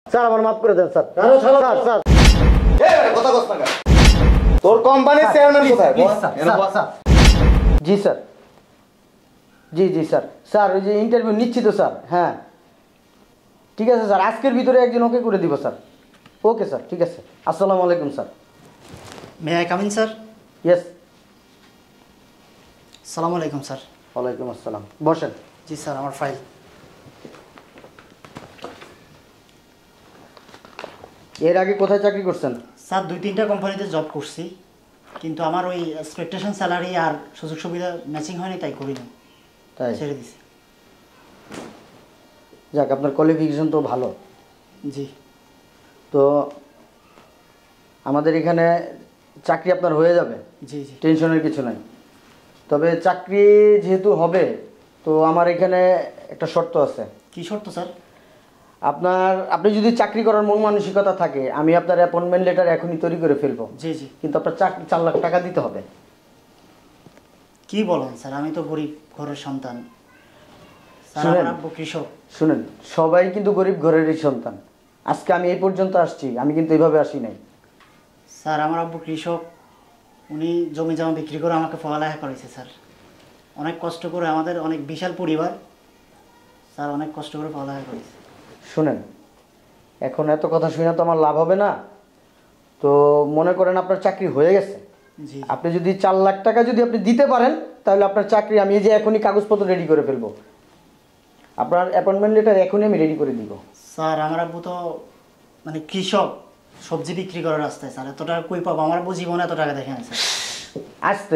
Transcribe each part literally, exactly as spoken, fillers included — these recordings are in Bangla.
স্যার আমার মাফ করে দেন স্যার। স্যার স্যার এই কথা কস না কেন? তোর কোম্পানির চেয়ারম্যান কোথায়? জি স্যার, জি জি স্যার। স্যার ওই যে ইন্টারভিউ নিচ্ছি তো স্যার। হ্যাঁ ঠিক আছে স্যার, আজকের ভিতরে একজন ওকে করে দিব স্যার। ওকে স্যার, ঠিক আছে। আসসালামু আলাইকুম sir. May I come in sir? Yes. আসসালামু আলাইকুম স্যার। ওয়ালাইকুম আসসালাম, বসেন। জি স্যার, আমার ফাইল। এর আগে কোথায় চাকরি করছেন? স্যার দুই তিনটা কোম্পানিতে জব করছি, কিন্তু আমার ওই এক্সপেকটেশন স্যালারি আর সুযোগ সুবিধা ম্যাচিং হয়নি, তাই করিনি, তাই ছেড়ে দিছি। যাক, আপনার কোয়ালিফিকেশন তো ভালো। জি। তো আমাদের এখানে চাকরি আপনার হয়ে যাবে, জি জি, টেনশনের কিছু নাই। তবে চাকরি যেহেতু হবে, তো আমার এখানে একটা শর্ত আছে। কী শর্ত স্যার? আপনার আপনি যদি চাকরি করার মন মানসিকতা থাকে, আমি আপনার অ্যাপয়েন্টমেন্ট লেটার এখনই তৈরি করে ফেলবো। জি জি। কিন্তু আপনার চাকরি চার লাখ টাকা দিতে হবে। কি বলেন স্যার? আমি তো গরিব ঘরের সন্তান স্যার, শুনেন, আমার আব্বু কৃষক। শুনেন, সবাই কিন্তু গরিব ঘরেরই সন্তান। আজকে আমি এই পর্যন্ত আসছি, আমি কিন্তু এইভাবে আসি নাই। স্যার আমার আব্বু কৃষক, উনি জমি জমা বিক্রি করে আমাকে পড়ালেখা করেছে স্যার। অনেক কষ্ট করে, আমাদের অনেক বিশাল পরিবার স্যার, অনেক কষ্ট করে পড়ালেখা করেছে। শুনেন, এখন এত কথা শুনে তো আমার লাভ হবে না। তো মনে করেন আপনার চাকরি হয়ে গেছে, জি। আপনি যদি চার লাখ টাকা যদি আপনি দিতে পারেন, তাহলে আপনার চাকরি আমি এই যে এখনই কাগজপত্র রেডি করে ফেলবো। আপনার অ্যাপয়েন্টমেন্ট লেটার এখনই আমি রেডি করে দিব। স্যার আমার আব্বু তো মানে কৃষক, সবজি বিক্রি করার রাস্তায় স্যার, এত টাকা কই পাবো? আমার আব্বু জীবনে এত টাকা দেখে না স্যার। আসতে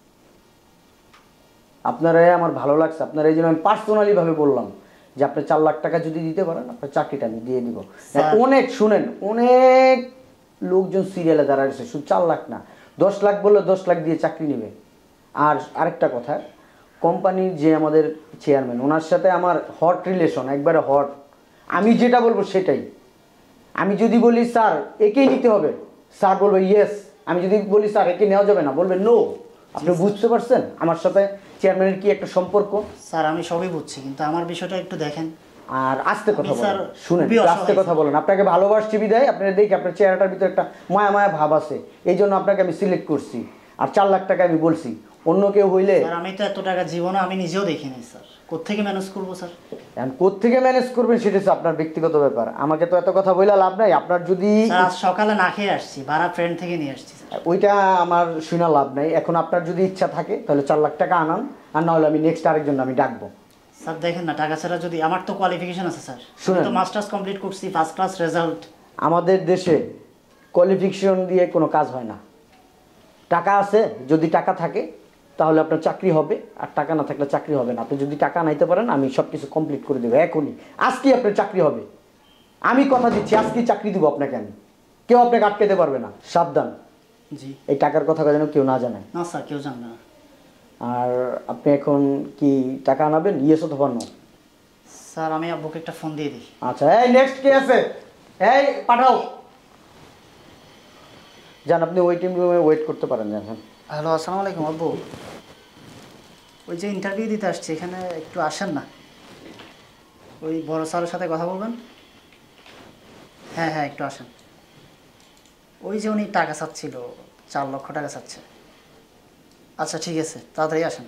আপনারা আমার ভালো লাগছে, আপনারা এই জন্য আমি পার্সোনালিভাবে বললাম যে আপনি চার লাখ টাকা যদি দিতে পারেন, আপনার চাকরিটা আমি দিয়ে দিব। অনেক শুনেন, অনেক লোকজন সিরিয়ালে দাঁড়াচ্ছে, শুধু চার লাখ না, দশ লাখ বললে দশ লাখ দিয়ে চাকরি নেবে। আর আরেকটা কথা, কোম্পানির যে আমাদের চেয়ারম্যান, ওনার সাথে আমার হট রিলেশন, একবারে হট। আমি যেটা বলবো সেটাই। আমি যদি বলি স্যার একেই নিতে হবে, স্যার বলবে ইয়েস। আমি যদি বলি স্যার একে নেওয়া যাবে না, বলবে নো। আপনি বুঝতে পারছেন আমার সাথে চেয়ারম্যানের কি একটা সম্পর্ক? স্যার আমি সবই বুঝছি, কিন্তু আমার বিষয়টা একটু দেখেন। আর আস্তে কথা স্যার বলেন, শুনেন, আস্তে কথা বলেন। আপনাকে ভালোবাসছি বিদায়, আপনার দেখি আপনার চেহারাটার ভিতরে একটা মায়া মায়া ভাব আছে, এই জন্য আপনাকে আমি সিলেক্ট করছি। আর চার লাখ টাকা আমি বলছি, অন্য কেউ হইলে। স্যার আমি তো এত টাকা জীবনে আমি নিজেও দেখিনি স্যার, কোত্থেকে ম্যানেজ করবো স্যার? এখন কোত্থেকে ম্যানেজ করবেন সেটা হচ্ছে আপনার ব্যক্তিগত ব্যাপার, আমাকে তো এত কথা বইলা লাভ নাই। আপনার যদি আজ সকালে না খেয়ে আসছি, ভাড়া ফ্রেন্ড থেকে নিয়ে আসছি স্যার। ওইটা আমার শুনা লাভ নাই। এখন আপনার যদি ইচ্ছা থাকে তাহলে চার লাখ টাকা আনান, আর না হলে আমি নেক্সট আরেকজন আমি ডাকবো। স্যার দেখেন না, টাকা ছাড়া যদি, আমার তো কোয়ালিফিকেশন আছে স্যার, আমি তো মাস্টার্স কমপ্লিট করছি, ফার্স্ট ক্লাস রেজাল্ট। আমাদের দেশে কোয়ালিফিকেশন দিয়ে কোনো কাজ হয় না। টাকা আছে, যদি টাকা থাকে তাহলে আপনার চাকরি হবে, আর টাকা না থাকলে চাকরি হবে না। আপনি যদি টাকা নাইতে পারেন, আমি সব কিছু কমপ্লিট করে দেবো এখনই। আজকেই আপনার চাকরি হবে, আমি কথা দিচ্ছি, আজকেই চাকরি দিব আপনাকে আমি। কেউ আপনাকে আটকাতে পারবে না, সাবধান। জি। এই টাকার কথা যেন কেউ না জানে। না স্যার, কেউ জানবে না। আর আপনি এখন কি টাকা আনাবেন, ইয়েস অথবা নো? স্যার আমি আব্বুকে একটা ফোন দিয়ে দিই। আচ্ছা, এই নেক্সট কে আছে? এই পাঠাও। যান, আপনি ওয়েটিং রুমে ওয়েট করতে পারেন। জানেন। হ্যালো, আসসালামু আলাইকুম আব্বু। ওই যে ইন্টারভিউ দিতে আসছি, এখানে একটু আসেন না, ওই বড় স্যারের সাথে কথা বলবেন। হ্যাঁ হ্যাঁ, একটু আসেন। ওই যে উনি টাকা চাচ্ছিল, চার লক্ষ টাকা চাচ্ছে। আচ্ছা ঠিক আছে, তাড়াতাড়ি আসেন।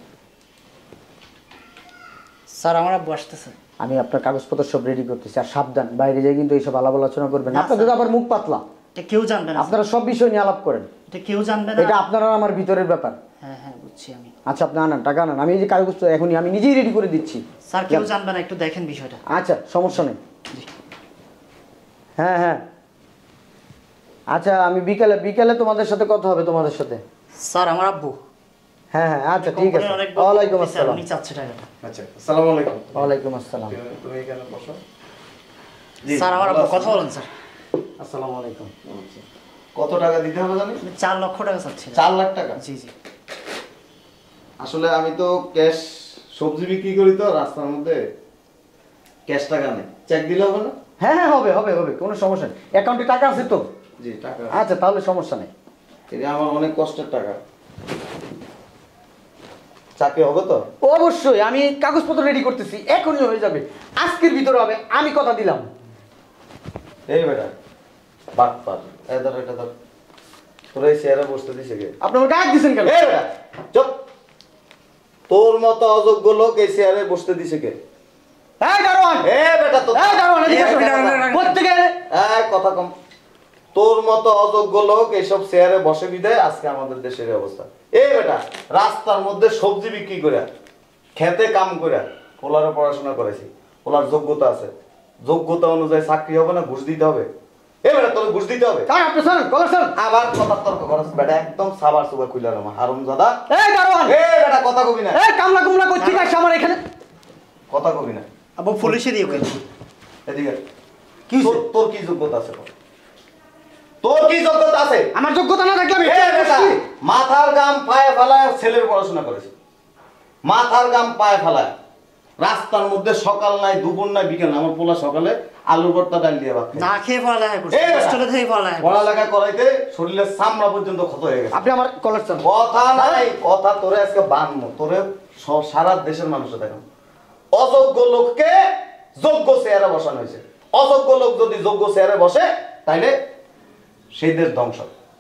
স্যার আমার আব্বু আসতেছে। আমি আপনার কাগজপত্র সব রেডি করতেছি। আর সাবধান, বাইরে যেয়ে কিন্তু এইসব আলাপ আলোচনা করবেন না। আপনাদের আবার মুখ পাতলা, এটা কেউ জানবে না। আপনারা সব বিষয় নিয়ে আলাপ করেন, এটা কেউ জানবে না। এটা আপনারা আমার ভিতরের ব্যাপার। হ্যাঁ হ্যাঁ, বুঝছি আমি। আচ্ছা আপনি আনান, টাকা আনান, আমি এই যে কাগজপত্র এখনই আমি নিজেই রেডি করে দিচ্ছি। স্যার কেউ জানবে না, একটু দেখেন বিষয়টা। আচ্ছা সমস্যা নেই। হ্যাঁ হ্যাঁ, আচ্ছা আমি বিকালে বিকালে তোমাদের সাথে কথা হবে, তোমাদের সাথে। স্যার আমার আব্বু। হ্যাঁ হ্যাঁ, আচ্ছা ঠিক আছে। ওয়ালাইকুম আসসালাম। উনি চাচ্ছে টাকাটা। আচ্ছা, আসসালামু আলাইকুম। ওয়ালাইকুম আসসালাম। তুমি এখানে বসো। স্যার আমার আব্বু, কথা বলেন স্যার। আসসালামু আলাইকুম। কত টাকা দিতে হবে জানিস? উনি চার লক্ষ টাকা চাচ্ছে। চার লাখ টাকা? জি জি। আসলে আমি তো ক্যাশ সবজি বিক্রি করি, তো রাস্তার মধ্যে ক্যাশ টাকা নেই। চেক দিলে হবে না? হ্যাঁ হ্যাঁ, হবে হবে হবে, কোনো সমস্যা নেই। অ্যাকাউন্টে টাকা আছে তো? জি টাকা। আচ্ছা তাহলে সমস্যা নেই। এটা আমার অনেক কষ্টের টাকা। চাকরি হবে তো? অবশ্যই, আমি কাগজপত্র রেডি করতেছি, এখনই হয়ে যাবে, আজকের ভিতরে হবে, আমি কথা দিলাম। এই বেটা বাট পার এই ধর এটা ধর তোর এই চেয়ারে বসতে দিছে কে আপনি আমার গায়ে দিছেন কেন? এই বেটা চুপ তোর মতো অযোগ্য লোক এই চেয়ারে বসতে দিছে কে এই দারোয়ান, এই বেটা তো এই দারোয়ান, এদিকে আসো। এই বেটা, কোত্থেকে এলে? এই কথা কম তোর মতো অযোগ্য লোক এইসব চেয়ারে বসে বিদায় আজকে আমাদের দেশের এই অবস্থা এই বেটা রাস্তার মধ্যে সবজি বিক্রি করে খেতে কাম করে পোলারে পড়াশোনা করেছি পোলার যোগ্যতা আছে যোগ্যতা অনুযায়ী চাকরি হবে না ঘুষ দিতে হবে এই বেটা তোর ঘুষ দিতে হবে স্যার, আপনি শোনেন, কলার স্যার। আবার কথা তর্ক করছ বেটা একদম সাবার সুবা কইলা রে হারামজাদা এই দারোয়ান, এই বেটা কথা কবি না এই কামলা কুমলা করছি আসছে আমার এখানে। কথা কবি না আবু পুলিশে দিয়ে কই এদিকে কি হইছে? তোর- তোর কি যোগ্যতা আছে বল? তোর কি যোগ্যতা আছে আমার যোগ্যতা না থাকলে আমি এ বেটা, মাথার গাম পায়ে ফেলায় ছেলের পড়াশোনা করেছে মাথার গাম পায়ে ফেলায় রাস্তার মধ্যে সকাল নাই দুপুর নাই বিকেল নাই। আমার পোলা সকালে আলুর ভর্তা ডাল দিয়ে ভাত খায়। না খেয়ে পড়ালেখা করছে এই বেটা, হোস্টেলে থেকে পড়ালেখা করছে। পড়ালেখা করাইতে শরীরের চামড়া পর্যন্ত ক্ষত হয়ে গেছে আপনি আমার কলার স্যার। কথা নাই কথা তোরে আজকে বানমো তোরে স- সারা দেশের মানুষে দেখেন অযোগ্য লোককে যোগ্য চেয়ারে বসানো হয়েছে অযোগ্য লোক যদি যোগ্য চেয়ারে বসে তাইলে সেই দেশ ধ্বংস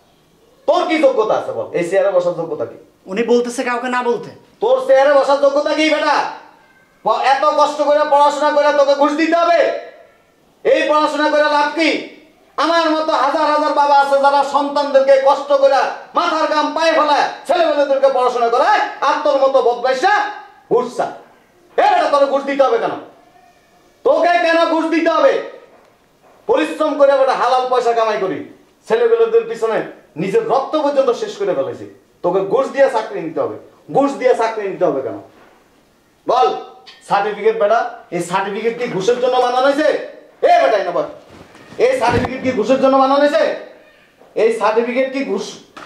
তোর কি যোগ্যতা আছে বল এই চেয়ারে বসার যোগ্যতা কি উনি বলতেছে কাউকে না বলতে। তোর চেয়ারে বসার যোগ্যতা কি বেটা প- এত কষ্ট করে পড়াশোনা করে তোকে ঘুষ দিতে হবে এই পড়াশোনা করে লাভ কি আমার মতো হাজার হাজার বাবা আছে যারা সন্তানদেরকে কষ্ট করে মাথার গাম পায়ে ফেলায় ছেলেমেয়েদেরকে পড়াশোনা করায় আর তোর মতো বদমাইশা ঘুষ চায় এ বেটা তোর ঘুষ দিতে হবে কেন তোকে কেন ঘুষ দিতে হবে পরিশ্রম করে বেটা হালাল পয়সা কামাই করি ছেলেমেয়েদের পিছনে নিজের রক্ত পর্যন্ত শেষ করে ফেলেছি তোকে ঘুষ দিয়ে চাকরি নিতে হবে ঘুষ দিয়ে চাকরি নিতে হবে কেন বল সার্টিফিকেট বেটা এই সার্টিফিকেট কি ঘুষের জন্য বানানো হয়েছে এ বেটাই না বল এই সার্টিফিকেট কি ঘুষের জন্য বানানো হয়েছে এই সার্টিফিকেট কি ঘুষ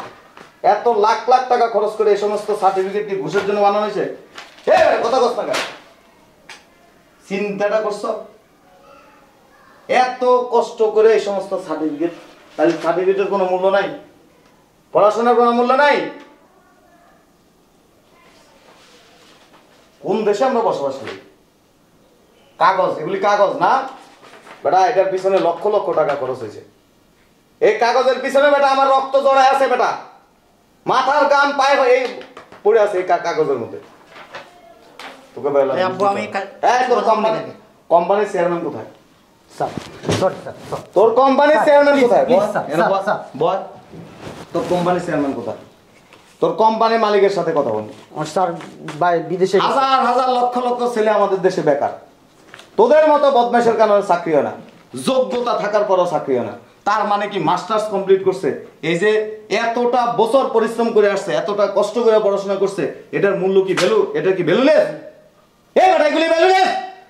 এত লাখ লাখ টাকা খরচ করে এই সমস্ত সার্টিফিকেট কি ঘুষের জন্য বানানো হয়েছে এ বেটা কথা কস না কেন? চিন্তাটা করছো এত কষ্ট করে এই সমস্ত সার্টিফিকেট তাহলে সার্টিফিকেটের কোনো মূল্য নাই পড়াশোনার কোনো মূল্য নাই কোন দেশে আমরা বসবাস করি কাগজ এগুলি কাগজ না বেটা এটার পিছনে লক্ষ লক্ষ টাকা খরচ হয়েছে এই কাগজের পিছনে বেটা আমার রক্ত জড়ায় আছে বেটা মাথার গাম পায়ে এই পড়ে আছে এই কা- কাগজের মধ্যে তোকে বললাম এই আব্বু, আমি কা- এই তোর কথা কোম্পানি বলি নাকি? কোম্পানির চেয়ারম্যান কোথায় স্যার, সরি স্যার, সরি। তোর কোম্পানির স্যার, চেয়ারম্যান please, কোথায় please, বল স্যার, এনে স্যার, বল স্যার। বল তোর কোম্পানির চেয়ারম্যান কোথায় তোর কোম্পানির মালিকের সাথে কথা বল আমার স্যার বাই বিদেশে গেছে। হাজার হাজার লক্ষ লক্ষ ছেলে আমাদের দেশে বেকার তোদের মতো বদমাইশের কারণে চাকরি হয় না যোগ্যতা থাকার পরও চাকরি হয় না তার মানে কি মাস্টার্স কমপ্লিট করছে এই যে এতটা বছর পরিশ্রম করে আসছে এতটা কষ্ট করে পড়াশোনা করছে এটার মূল্য কি ভ্যালু এটা কি ভ্যালুলেস এই বেটা এগুলি ভ্যালুলেস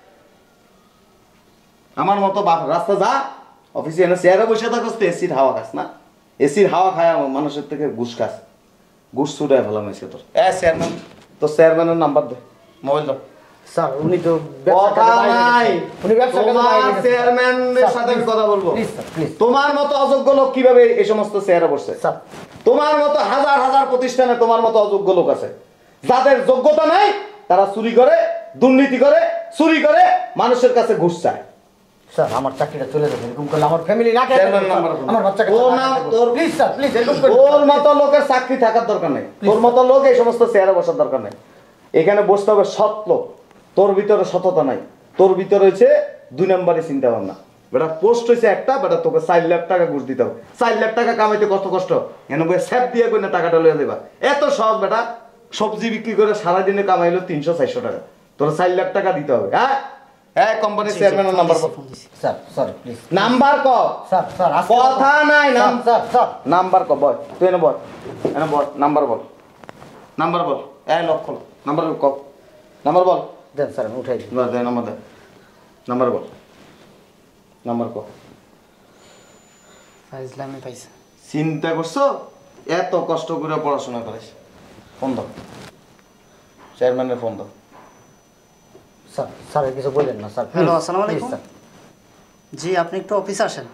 আমার মতো বাপ রাস্তা যা অফিসে এনে চেয়ারে বসে থাকস তো এসির হাওয়া খাস না এসির হাওয়া খায় মানুষের থেকে ঘুষ খাস ঘুষ ছুটায় ফেলাম এসে তোর এ চেয়ারম্যান তোর চেয়ারম্যানের নাম্বার দে মোবাইল দাও স্যার, উনি তো ব্যবসার কথা কাজে বাইরে নাই গেছে। উনি ব্যবসার কাজে তোমার বাইরে গেছে। চেয়ারম্যানের স্যার, সাথে আমি please, কথা বলবো please, sir, please. তোমার মতো অযোগ্য লোক কিভাবে এই সমস্ত চেয়ারে বসছে স্যার। তোমার মতো হাজার হাজার প্রতিষ্ঠানে তোমার মতো অযোগ্য লোক আছে যাদের যোগ্যতা নাই তারা চুরি করে দুর্নীতি করে চুরি করে মানুষের কাছে ঘুষ চায় স্যার, আমার চাকরিটা চলে যাবে এরকম করলে আমার ফ্যামিলি না খেয়ে চেয়ারম্যান থাকবে, নাম্বার স্যার। বলুন। আমার বাচ্চাকে তোর না নাম খেয়ে থাকবে। তোর প্লিজ স্যার, প্লিজ এরকম করবেন তোর না। মতো লোকের চাকরি থাকার দরকার নেই তোর মতো লোক এই সমস্ত চেয়ারে বসার দরকার নেই এখানে বসতে হবে সৎ লোক তোর ভিতরে সততা নাই তোর ভিতরে হয়েছে দুই নম্বরে চিন্তা ভাবনা বেটা পোস্ট হয়েছে একটা বেটা তোকে চার লাখ টাকা ঘুষ দিতে হবে চার লাখ টাকা কামাইতে কত কষ্ট এনে বই স্যাপ দিয়ে কই না টাকাটা লইয়া দেবা এত সহজ বেটা সবজি বিক্রি করে সারাদিনে কামাইলো তিনশো চারশো টাকা তোর চার লাখ টাকা দিতে হবে হ্যাঁ হ্যাঁ কোম্পানির চেয়ারম্যানের নাম্বার বল স্যার, স্যার, প্লিজ। নাম্বার ক স্যার, স্যার, আজকে- কথা নাই নাম স্যার, স্যার, নাম্বার ক বল তুই এনে বল এনে বল নাম্বার বল নাম্বার বল এ লক্ষ নাম্বার ক নাম্বার বল দেন স্যার, আমি উঠাই দিই। না দে নাম্বার দে নাম্বার বল নাম্বার ক ইসলামে পাইছে চিন্তা করছো এত কষ্ট করে পড়াশোনা করিস ফোন দাও চেয়ারম্যানের ফোন দাও স্যার, স্যার, কিছু বললেন না স্যার, হ্যালো, please, আসসালামু please, আলাইকুম। স্যার। জি আপনি একটু অফিসে আসেন।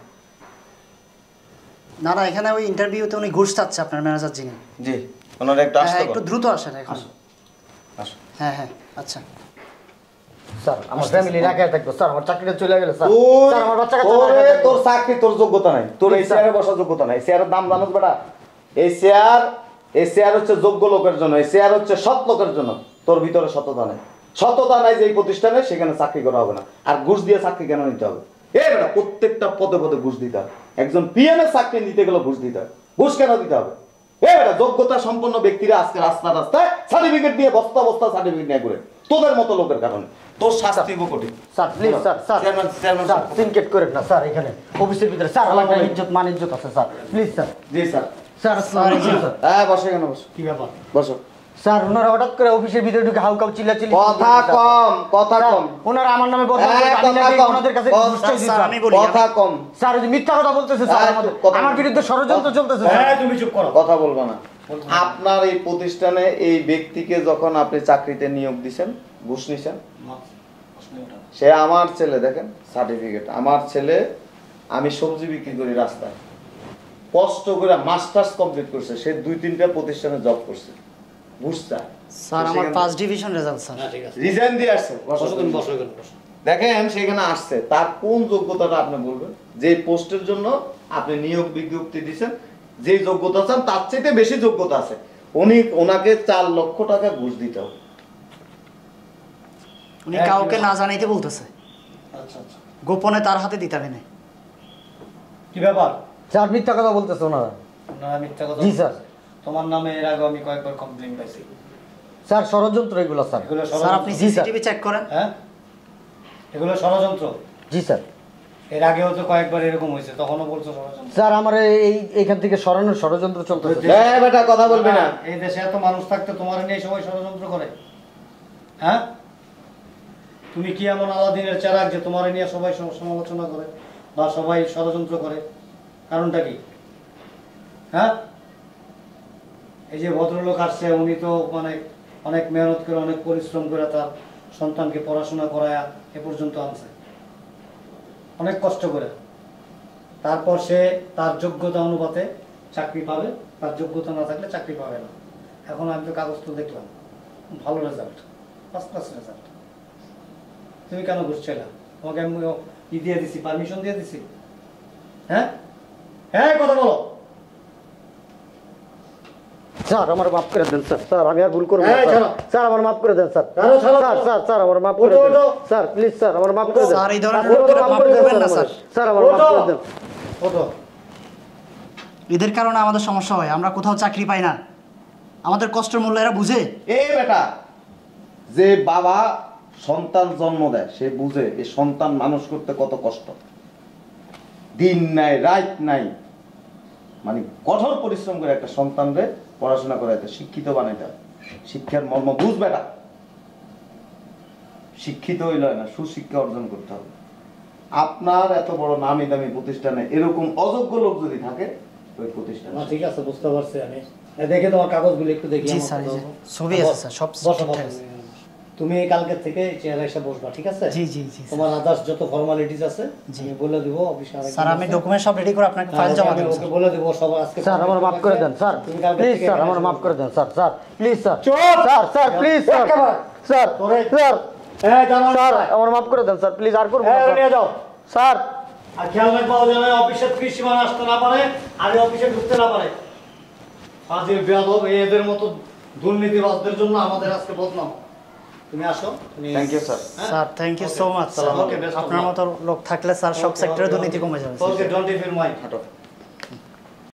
না না এখানে ওই ইন্টারভিউতে উনি ঘুষ চাচ্ছে আপনার ম্যানেজার যিনি। জি ওনারা একটা হ্যাঁ আসতে একটু বল। দ্রুত আসেন এখন। আসো আসো হ্যাঁ হ্যাঁ আচ্ছা স্যার আমার ফ্যামিলি রাখা থাকবো স্যার, আমার চাকরিটা চলে গেল স্যার, তুই স্যার আমার বাচ্চা কাচ্চা তোরে রাখা থাকবো। তোর চাকরি তোর যোগ্যতা নাই, তোর এই স্যার। চেয়ারে বসার যোগ্যতা নাই। চেয়ারের দাম জানোস বেটা? এই চেয়ার এই চেয়ার হচ্ছে যোগ্য লোকের জন্য, এই চেয়ার হচ্ছে সৎ লোকের জন্য। তোর ভিতরে সততা নাই, সততা নাই যে এই প্রতিষ্ঠানে সেখানে চাকরি করা হবে না। আর ঘুষ দিয়ে চাকরি কেন নিতে হবে? এই বেটা প্রত্যেকটা পদে পদে ঘুষ দিতে হবে। একজন পিএম এর চাকরি নিতে গেলে ঘুষ দিতে হবে। ঘুষ কেন দিতে হবে? এই বেটা যোগ্যতা সম্পন্ন ব্যক্তিরা আজকে রাস্তা রাস্তায় সার্টিফিকেট দিয়ে বস্তা বস্তা সার্টিফিকেট নিয়ে ঘুরে, তোদের মতো লোকের কারণে। তোর শাস্তি কঠিন। Sir please sir, sir chairman chairman sir সিনকেট করেন না স্যার, এখানে অফিসের ভিতরে স্যার আমার একটা ইজ্জত মান ইজ্জত আছে স্যার, প্লিজ স্যার। জি স্যার। স্যার স্যার স্যার হ্যাঁ বসে কেন বসো, কি ব্যাপার? বসো। স্যার ওনারা হঠাৎ করে অফিসের ভিতরে ঢুকে হাউ কাউ চিল্লা চিল্লি কথা কম, কথা কম। ওনারা আমার নামে বদনাম করে, হ্যাঁ, আমি কথা নাকি কম। ওনাদের কাছে কথা- ঘুষ চাইছি স্যার, স্যার। আমি বলি, কথা কম। স্যার ওই যে মিথ্যা কথা বলতেছে স্যার, হ্যাঁ, আমাদের কথা- আমার বিরুদ্ধে ষড়যন্ত্র চলতেছে স্যার। হ্যাঁ, তুমি চুপ করো। কথা বলবো না। আপনার এই প্রতিষ্ঠানে এই ব্যক্তিকে যখন আপনি চাকরিতে নিয়োগ দিছেন, ঘুষ নিছেন, সে আমার ছেলে, দেখেন সার্টিফিকেট, আমার ছেলে, আমি সবজি বিক্রি করি রাস্তায়, কষ্ট করে মাস্টার্স কমপ্লিট করছে, সে দুই তিনটা প্রতিষ্ঠানে জব করছে, ঘুষ চায়। স্যার আমার first division result sir. Resign দিয়ে আসছে। দেখেন সেখানে আসছে, তার কোন যোগ্যতাটা আপনি বলবেন? যে পোস্টের জন্য আপনি নিয়োগ বিজ্ঞপ্তি দিচ্ছেন, যে যোগ্যতা চান তার চাইতে বেশি যোগ্যতা আছে, উনি ওনাকে চার লক্ষ টাকা ঘুষ দিতে হবে। উনি কাউকে না জানাইতে বলতেছে, আচ্ছা আচ্ছা, গোপনে তার হাতে দিতে হবে না। কি ব্যাপার? স্যার মিথ্যা কথা বলতেছে ওনারা। আপনারা মিথ্যা কথা? জি স্যার। তোমার নামে এর আগে আমি কয়েকবার কমপ্লেইন পাইছি। স্যার ষড়যন্ত্র এগুলো স্যার। এগুলো স্যার আপনি ষড়যন্ত্র? জি, স্যার। সিসিটিভি চেক করেন। হ্যাঁ, এগুলো ষড়যন্ত্র। জি স্যার। এর আগেও তো কয়েকবার এরকম হয়েছে, তখনও বলছো ষড়যন্ত্র। স্যার আমার এই এখান থেকে সরানোর ষড়যন্ত্র চলতেছে। হ্যাঁ বেটা কথা বলবি না। এই দেশে এত মানুষ থাকতে তোমার নিয়ে সবাই ষড়যন্ত্র করে? হ্যাঁ, তুমি কি এমন আলাদিনের চেরাগ যে তোমার নিয়ে সবাই সম- সমালোচনা করে বা সবাই ষড়যন্ত্র করে? কারণটা কি? হ্যাঁ, এই যে ভদ্রলোক আসছে, উনি তো মানে অনেক মেহনত করে, অনেক পরিশ্রম করে তার সন্তানকে পড়াশোনা করায়া এ পর্যন্ত আনছে, অনেক কষ্ট করে। তারপর সে তার যোগ্যতা অনুপাতে চাকরি পাবে, তার যোগ্যতা না থাকলে চাকরি পাবে না। এখন আমি তো কাগজ তো দেখলাম, ভালো রেজাল্ট, ফার্স্ট ক্লাস রেজাল্ট। তুমি কেন ঘুষ চাইলা? তোমাকে আমি ই দিয়ে দিছি, পারমিশন দিয়ে দিছি? হ্যাঁ হ্যাঁ, কথা বলো। স্যার আমার মাফ করে দেন স্যার, স্যার আমি আর ভুল করব না এই, স্যার। ছাড়ো। স্যার আমার মাফ করে দেন স্যার। ছাড়ো, ছাড়ো, স্যার ছাড়ো। স্যার স্যার আমার মাফ করে ওঠো, দেন ওঠো। স্যার, প্লিজ স্যার আমার মাফ করে দেন স্যার, এই ধরনের স্যার, লোকদের মাফ মাফ করে দেন করবেন না, স্যার। স্যার। স্যার আমার মাফ করে দেন। ওঠো। এদের কারণে আমাদের সমস্যা হয়, আমরা কোথাও চাকরি পাই না। আমাদের কষ্টের মূল্য এরা বুঝে। এই বেটা যে বাবা সন্তান জন্ম দেয় সে বুঝে এই সন্তান মানুষ করতে কত কষ্ট, দিন নাই রাত নাই, মানে কঠোর পরিশ্রম করে একটা সন্তানরে পড়াশোনা করাইতে, শিক্ষিত বানাইতে হয়। শিক্ষার মর্ম বুঝ বেটা, শিক্ষিত হইল না, সুশিক্ষা অর্জন করতে হবে। আপনার এত বড় নামি দামি প্রতিষ্ঠানে এরকম অযোগ্য লোক যদি থাকে, ওই প্রতিষ্ঠান না, ঠিক আছে, বুঝতে পারছি আমি। এ, দেখে তোমার কাগজগুলো একটু দেখি। জি আমার স্যার, এই যে তো- ছবি আছে স্যার, সব বসো, ঠিকঠাক বসো। আছে। তুমি কালকে থেকে চেয়ারে এসে বসবা, ঠিক আছে? জি জি জি স্যার। তোমার আদার্স যত ফর্মালিটিস আছে জি। আমি বলে দিব অফিসে। আরেকজন স্যার আমি আছে। ডকুমেন্ট সব রেডি করে আপনাকে ফাইল হ্যাঁ, জমা আমি দেব ওকে স্যার। বলে দিব সব আজকে। স্যার আমার মাফ করে দেন স্যার, তুমি কালকে প্লিজ থেকে স্যার এখানে আমার এসে মাফ করে দেন স্যার, স্যার প্লিজ স্যার। চুপ! স্যার স্যার প্লিজ স্যার, একেবারে। স্যার তোরে- স্যার হ্যাঁ, দাঁড়াও, স্যার দাঁড়াও। আমার মাফ করে দেন স্যার, প্লিজ আর করবো না হ্যাঁ, স্যার। নিয়ে যাও। স্যার আর খেয়াল রাখবো যেন অফিসের ত্রিসীমানা আসতে না পারে, আগে অফিসে ঢুকতে না পারে। ফাজিল বেয়াদব, এদের মতো দুর্নীতিবাজদের জন্য আমাদের আজকে বদনাম। তুমি আসো। তুমি- থ্যাংক ইউ স্যার। হ্যাঁ? Sir thank you so much sir. Okay, best of আপনার luck. মতো লোক থাকলে স্যার সব Okay, সেক্টরে okay, দুর্নীতি okay. কমে যাবে Okay, don't even mind. হাঁটো।